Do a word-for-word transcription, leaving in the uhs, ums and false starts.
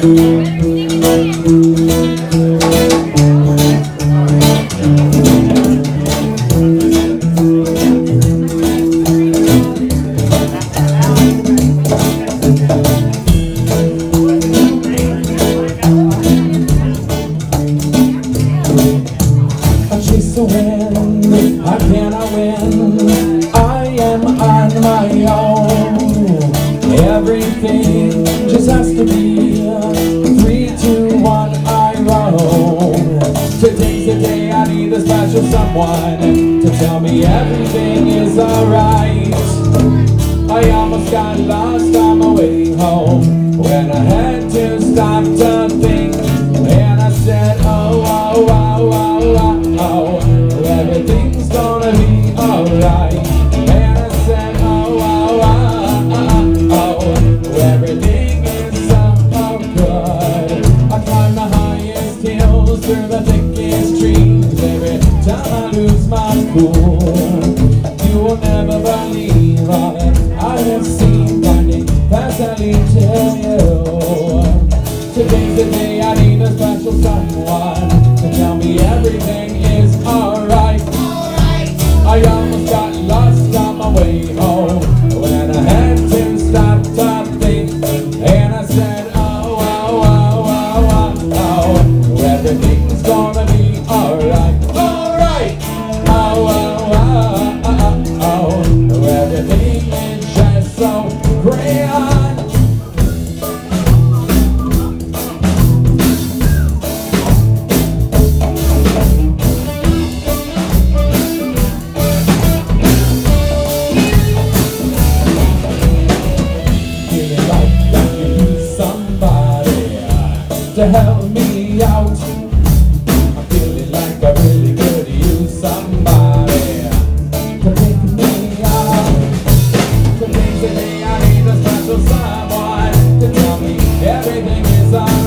Everything just has to be three, two, one, I roll. Today's the day I need a special someone to tell me everything is alright. I almost got lost on my way home when I had to stop to think, and I said, oh, oh, oh, oh, oh, oh, everything's gonna be alright. And I said, oh, oh, oh, oh, oh, everything is so good. I climb the highest hills through the thickest trees. Every time I lose my cool, you will never believe all that I have seen running past I lead to you. Today's the day I need a special someone to tell me everything is alright. I almost got lost on my way home when I had to stop to think, and I said, oh, oh, oh, oh, oh, oh, everything's gonna be alright. Alright! Oh, oh, oh, oh, oh, oh, everything is just so great. To help me out, I'm feeling like I really could use somebody to pick me up. Today's the day I need a special someone to tell me everything is alright.